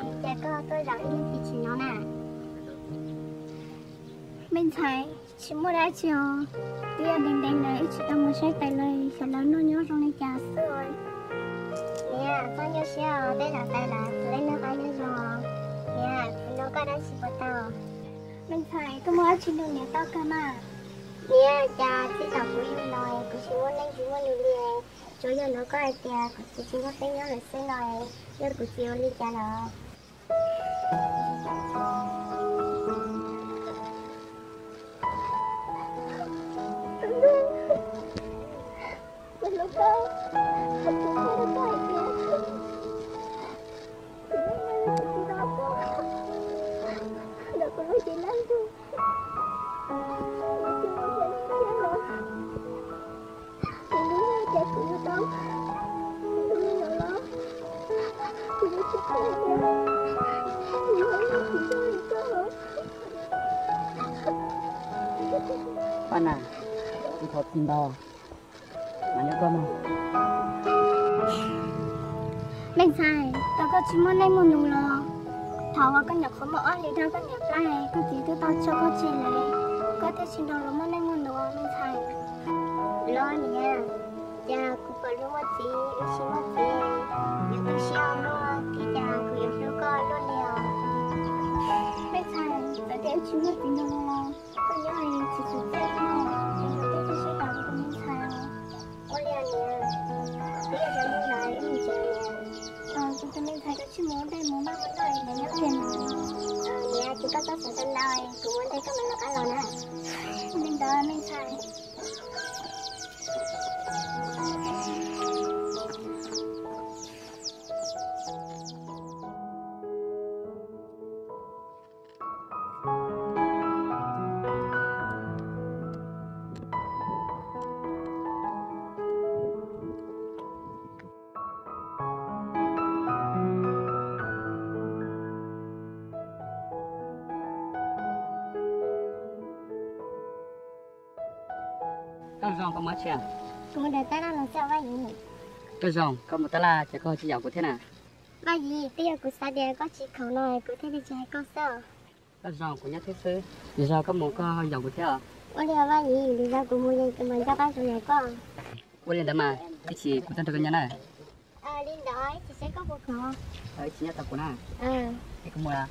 Chả có tôi rằng như thì chỉ nó nè. Mình thấy chỉ mua đã chiều. Bây giờ đành đấy chỉ tao mua sách tay lời. Sẽ lớn nó nhớ trong này chả sữa rồi. Nè, tao nhớ xíu. Đây là tay là lấy nó phải nhớ rồi. Nè, nó có đang chỉ của tao. Mình thấy tôi mua chỉ được nè tao cơ mà. Nè, chả chỉ tao cũng yêu nói. Cũng chỉ muốn lên chỉ muốn lưu liền. Chỗ giờ nó có ai kìa. Cũng chỉ muốn thấy nhớ là sẽ nói. Giờ cũng chỉ muốn đi chả nó. Mình lúc đó mình cũng không có ai kìa. Đâu có nói chuyện lắm thôi. Mình đúng là cha của yêu đâu. Đúng là nhỏ lắm. Chị biết chắc là kìa. Mình không có chuyện đó được đâu. Bạn à, tôi có tin đâu mà nhớ con không? Mình sai, tao có chỉ muốn lên một nụ lò. Thảo và con nhập không mở thì tao con nhập lại, con chỉ tôi tao cho con chỉ lấy. Có thể xin đồ muốn lên một nụ, mình sai. Lo nha, cha cũng phải lúc mà chị, lúc xin mà chị, nếu tôi xeo luôn thì cha cũng yêu thương con luôn liều. Mình sai, tại em chỉ muốn tin đồ lo, con nhớ là chỉ sụt tay thôi, nhưng tôi sẽ đọc của mình sai. Ôi liều nha, bây giờ mình lại mình chơi nha. Chúng ta mình thấy có chỉ muốn đây muốn mang vấn đề để nhớ tiền. Dạ, chúng ta sẽ tên đời, cũng muốn đây các bạn là cái lò nè. Mình đó mình sai. Con rồng có mất chưa? Cũng để ta làm sao vậy nhỉ? Con rồng có một tala là chỉ có chỉ giàu của thế nào? Vậy gì, bây giờ của xã địa có chỉ khẩu nói của thế thì chạy con sao? Con rồng của nhất thế sư. Vì sao có một con giàu của thế à? Ôi điều vậy gì, lý do của mua gì của mình cho bác rồi này con. Ôi lên đó mà, cái chị của tên tôi nhà này. Lên đó thì sẽ có một khẩu. Chị nhất tập của nào? Cái có mua à?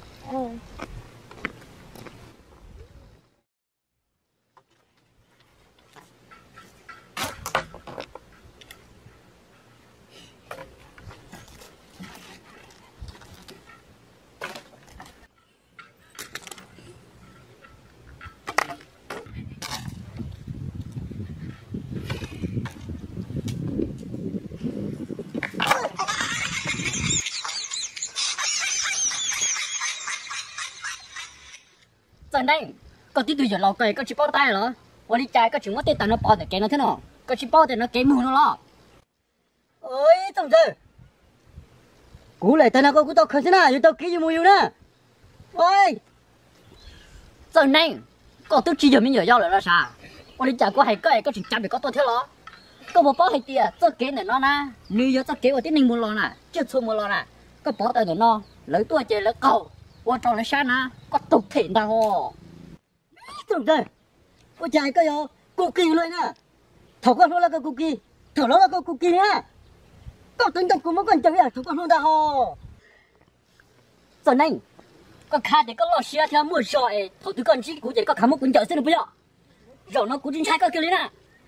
Giờ đây, có tí tùy giờ lò cây có chỉ bao tay rồi. Ôi đi chạy có chỉ mất tiền tao nó bao để cái nó thế nào? Có chỉ bao thì nó cái mù nó lo. Ôi tổng giờ. Cú lại tao nó có cú tao khơi thế nào? Yêu tao cái gì mù yêu nè. Ôi. Giờ này, có tôi chỉ giờ mình giờ giao lại là sao? Ôi đi chạy có hay cái có chỉ chạm để có tôi thế lo. Có một bao hay tiền, cho cái này nó nè. Nếu giờ cho cái ở tiếng ninh mù lo nè, chưa xu mù lo nè. Có bao tay để nó, lấy tôi chơi lấy cầu. Ôi trò lấy sao nè, có tục thể nào hò. Tổng giờ. Ôi chạy cái gì? Cookie luôn nè. Thầu con luôn là cái cookie. Thầu nó là cái cookie nè. Cậu tính tập của mấy con chơi à, thầu con luôn đã hò. Giờ này, con khá thì có lo xe theo mua rồi. Thầu tụi con chỉ cũng chỉ có khá một cuốn chợ xem được bây giờ. Rồi nó cũng chính xác cái nè.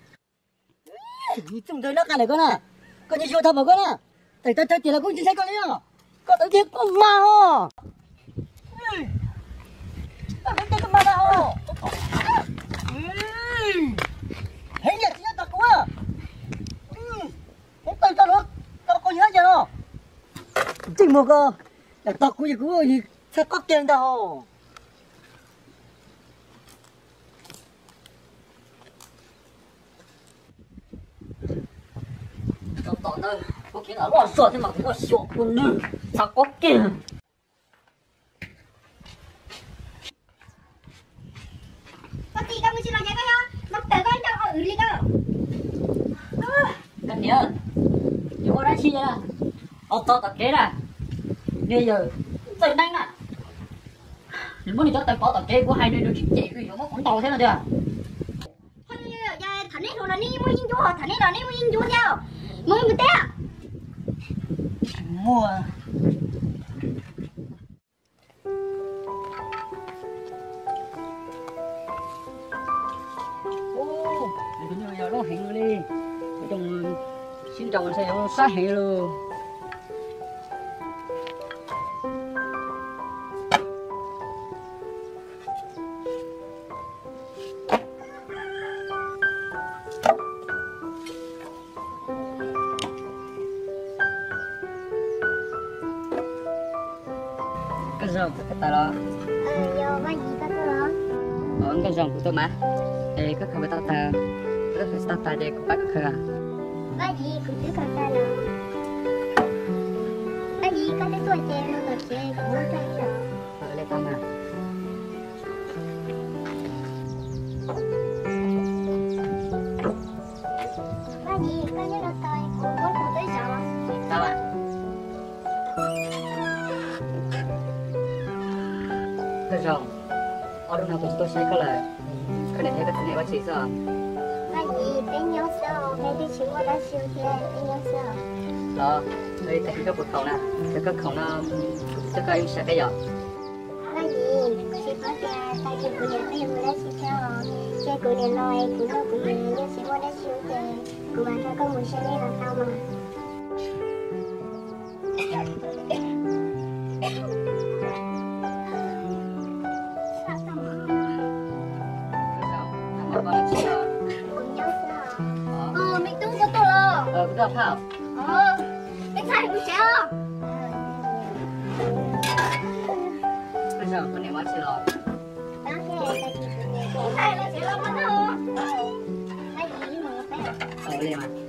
Tổng giờ nó khá này con à. Con như vô thầu con à. Tại tao chỉ là cũng chính xác con nè. Con tự nhiên con ma hò. Cái cái ma hò. Hãy nhặt nhặt tao quá. Hãy tao nó, tao có nhớ chưa nó? Chính một cái, tao cũng gì sẽ có tiền đâu. Tao nó có tiền ở lo sợ thế mà cũng có sợ con nữa, sao có tiền? Kamu sila jaga ya, magtagal na ako uli ka. Cái nhớ, chỗ đó chi vậy? Ô tô tập kế nè, bây giờ tay đánh à lúc này cho tay bỏ tập chơi của hai đứa nó chỉ chạy cái nó cũng tàu thế nào được thằng này thôi là ní mua yên chú thằng này là ní mua yên chú theo mua một té mua ô cái này giờ nó hẹn rồi đi trong xin chồng sẽ nó sát hẹn luôn cái rau cái ta đó giờ ba gì ta cơ cái rau của tôi mà ê cái không phải tao ta cái phải tao ta để có bắt cái ba gì cũng chứ cần ta nào ba gì có cái tuổi trẻ nó tuổi trẻ cũng nó trái rồi lấy tao mà ba gì có cái nó tuổi cũng có tuổi tới rồi sao ạ cái rau ở đâu nào tôi sẽ có lời cái này thấy cái này bác sĩ sao ba gì bên nhau sao bên đi chịu qua đã chịu thì bên nhau sao đó đây thấy cái bột khẩu nè cái khẩu nó chắc là em sẽ bây giờ ba gì chị có cha tay chị của nhà em đã chị cho cha của nhà nói của nó của nhà nhưng chị qua đã chịu thì của bạn cho con một xe này là sao mà mình tung cho tôi rồi. cái sao Cái sai của trẻ bây giờ con này quá chị rồi cái sai là trẻ lắm đó. Cái gì mà phải. lên mà